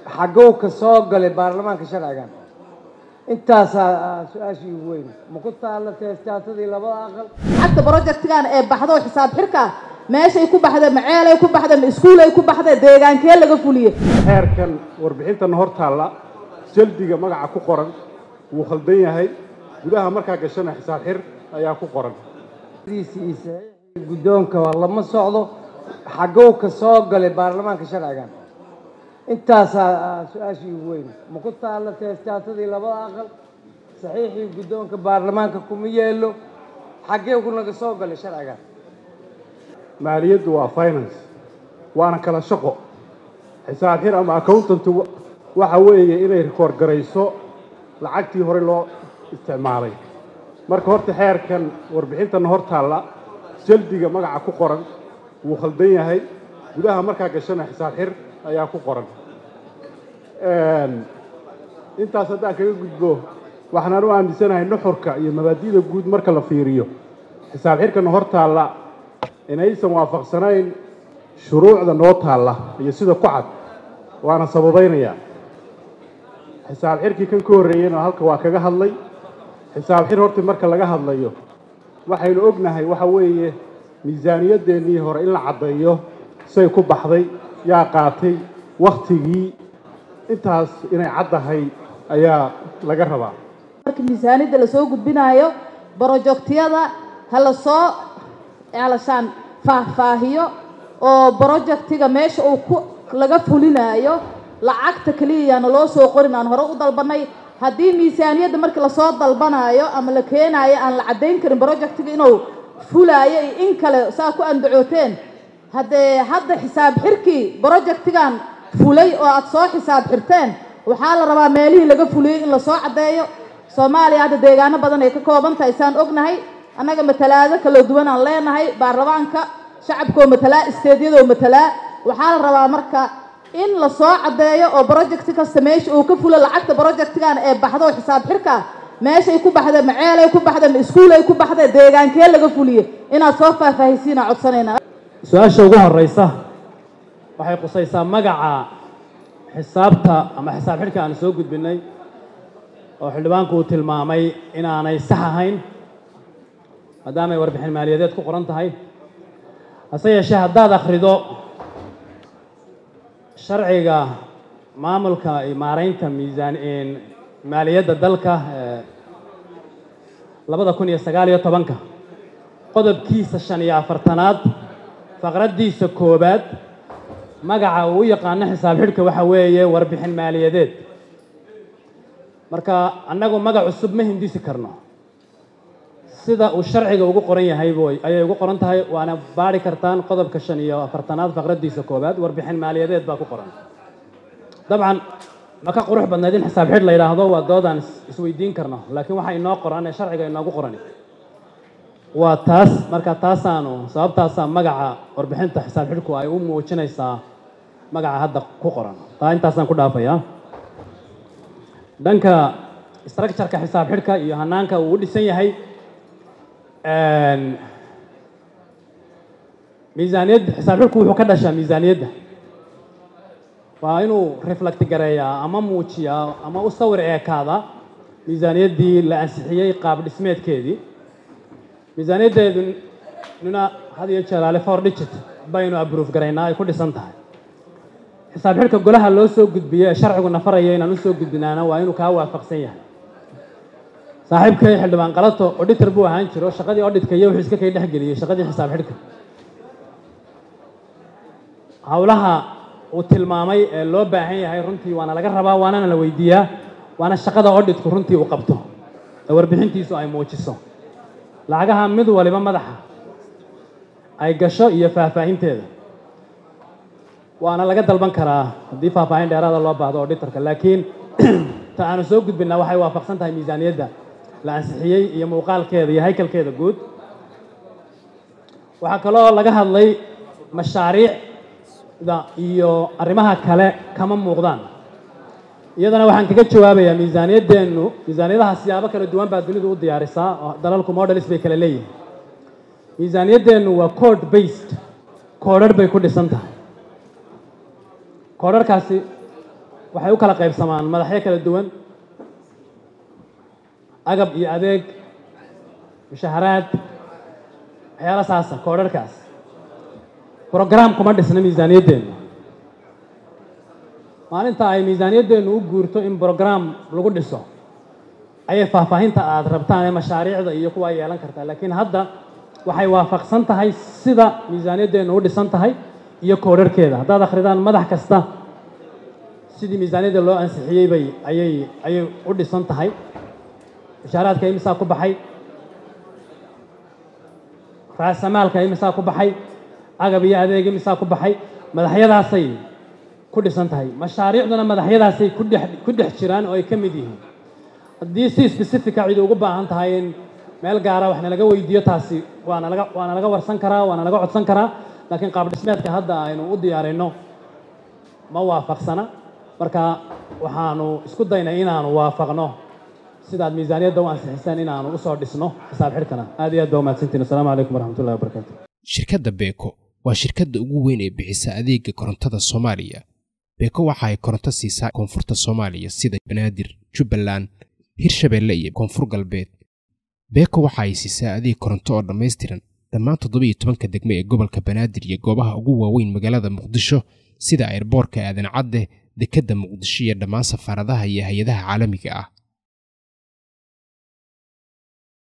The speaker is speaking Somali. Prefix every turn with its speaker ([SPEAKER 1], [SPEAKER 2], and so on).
[SPEAKER 1] حقوق كسوق البرلمان كشرعان انت سؤاشي وين ما كنت على تستاتدي لبا اقل
[SPEAKER 2] حتى بروجكت كان بحدو حساب حركه ماشي يكون بحدا معاله يكون بحدا اسكول يكون بحدا deegaankee laga fuliyo
[SPEAKER 3] heerkan warbixintan hortaala jaldiga magaca ku qoran wuu khaldan yahay gudaha marka gashana xisaab xir ayaa ku qoran
[SPEAKER 1] gudoonka lama socdo xaqow ka soo galay baarlamaanka sharcigan intaas su'aashii weyn ma ku taala teestaatadii laba aqal saxiixii gudoonka baarlamaanka kuma yeelo xaqee ku naga soo galay sharcigan
[SPEAKER 3] maaliyaddu waa finance waana kala shaqo xisaab xir ama accountant waxa weeye inay record garayso lacagtii hore loo isticmaalay marka horta xeerkan warbixintan hortaala jaldiga magaca ku qoran wuu khaldan yahay gudaha marka gashana xisaab xir ayaa ku qoran intaas hadda kaga gudbo waxaan u aaminsanahay nuxurka iyo mabaadi'da guud marka la fiiriyo xisaab xirkan hortaala inaysan waafaqsanayn shuruucda noo taala iyo sida ku cad waana sababeynaya xisaab xirkii kan ka horeeyayna halka waa kaga hadlay xisaab xir horta marka laga hadlayo waxaynu ognahay waxa weeye miisaaniyadeennii hore in la caddeeyo say ku baxday yaa qaatay waqtigii intaas inay caddahay ayaa laga rabaa
[SPEAKER 2] marka miisaaniyada la soo gudbinayo borojektiyada hala soo علشان فاهيو أو بروجكتيغا ماش أو لغا فولينايو لعقت كليا نلو سو قرين aan hore u dalbanay hadii miisaaniyada markii la soo dalbanayo ama la keenayo aan la cadeyn karin projectiga inuu fulaayo in kale saa ku andacooteen hadda xisaab xirkii projectigan fulay oo aad soo xisaab xirteen waxa la rabaa meelihii laga fuliyay in la soo cadeeyo Soomaaliya hadda deegaano badan ay ka kooban tahay saan ognahay anaga matalaada kala duwan aan leenahay baarlamaanka shacabka matala isteediyada matala waxa la rabaa marka in la soo cadeeyo oo project kasta meesha uu ka fulo lacagta projectkan baxdo xisaab xirka meesha ay ku baxda macaal ay ku baxda iskuul ay ku baxda deegaankee laga fuliyo inaad soo faahfaahisiina codsanayna
[SPEAKER 4] su'aasha ugu horeysa waxay qusaysaa magaca xisaabta ama xisaab xirka aan soo gudbinay oo xildhibaanku uu tilmaamay inaanay sax ahayn maadaama ay warbixin maaliyadeed ku qoran tahay hase yeeshee haddaad akhrido sharciga maamulka iyo maaraynta maaliyadda dalka 2019 qodobkiisa 45aad faqraddiisa koobaad magaca uu yaqaan xisaab xidhka waxa weeye warbixin maaliyadeed marka annagu magac cusub ma hindisi karno sida uu sharciga ugu qoran yahay ayay ugu qoran tahay waana baari kartaan qodobka 45aad faqraddiisa koobaad warbixin maaliyadeed baa ku qoran dabcan ma ka qurux badnayd in xisaab xidh la yiraahdo waa doodaan isweydiin karno laakiin waxa inoo qoran ee sharciga inoogu qoran waa taas marka taasaanu sababtaas magaca warbixinta xisaab xidhku ay u muujinaysaa magaca hadda ku qoran taa intaasaan ku dhaafayaa dhanka structure-ka xisaab xidhka iyo hanaanka uu u dhisan yahay miisaaniyadda xisaab xidhku wuxuu ka dhashaa miisaaniyadda waa inuu reflect gareeyaa ama muujiyaa ama u sawir eekaada miisaaniyaddii la ansixiyey qaab dhismeedkeedii miisaaniyaddeeduna had iyo jeer 4 digit baynu approve garaynaa ay ku dhisan tahay xisaab xidhka golaha loo soo gudbiyey sharcigu nafaraya inaan u soo gudbinaana waa inuu kaa waafaqsan yahay saaxiibkay xildhibaan qalato auditor buu ahaan jiro shaqadii auditka iyo wuxuu iska kay dhex geliyay shaqadii xisaab xidhka hawlaha uu tilmaamay ee loo baahan yahay runtii waana laga rabaa waana la weydiiyaa waana shaqada auditku runtii uu qabto ee warbixintiisu ay muujiso lacagaha mid waliba madaxa ay gasho iyo faahfaahinteeda waana laga dalban karaa haddii faahfaahin dheeraada loo baahdo auditorka laakiin ta aanu soo gudbinaa waxay waafaqsan tahay miisaaniyadda la ansixiyey iyo muuqaalkeeda iyo haykalkeeda guud waxaa kaloo laga hadlay mashaariicda iyo arrimaha kale kama muuqdaan iyadana waxaan kaga jawaabayaa miisaaniyadaha siyaabo kala duwan baa dunidu u diyaarisaa oo dalalku models bay kala leeyihiin miisaaniyadeennu waa code based koodhar bay ku dhisan tahay koodharkaasi waxay u kala qaybsamaan madaxyo kala duwan agab iyo adeeg mushaharaad waxyaala saasa koodharkaas program kuma dhisna miisaaniyaddeenu maalinta ay miisaaniyaddeenu u guurto in program lagu dhiso ayay faahfaahinta aad rabtaan ee mashaariicda iyo kuwa yeelan kartaa laakiin hadda waxay waafaqsan tahay sida miisaaniyaddeenu u dhisan tahay iyo koodharkeeda haddaad akhridaan madax kasta sidii miisaaniyadda loo ansixiyey ayay u dhisan tahay mushaaraadka imisaa ku baxay raasamaalka imisaa ku baxay agab iyo adeeg imisaa ku baxay madaxyadaasay ku dhisan tahay mashaariicduna madaxyadaasay ku dhex jiraan oo ay ka mid yihiin haddii si specifica cid ugu baahan tahay in meel gaara wax nalaga weydiiyo taasi waana laga warsan karaa waana laga codsan karaa laakiin qaab dhismeedka hadda aynu u diyaarino ma waafaqsana marka waxaanu isku daynay inaanu waafaqno sidaad miisaaniyadda u ansixisaan inaanu u soo dhisno xisaab xidhkana aad iyo aad baa umahadsantiin assalaamu calaykum waraxmatullahi wabarakaatu
[SPEAKER 5] shirkadda beeko waa shirkadda ugu weyn ee bixisa adeega korontada Soomaaliya beeko waxa ay koronto siisaa koonfurta Soomaaliya sida Banaadir Jubbaland Hirshabeelle iyo Koonfur Galbeed beeko waxa ay siisaa adeeg koronto oo dhameystiran dhammaan 17 degmo ee gobolka Banaadir iyo goobaha ugu waaweyn magaalada Muqdisho sida airportka Aadan Cadde dekedda Muqdisho iyo dhammaan safaaradaha iyo hay'adaha caalamiga ah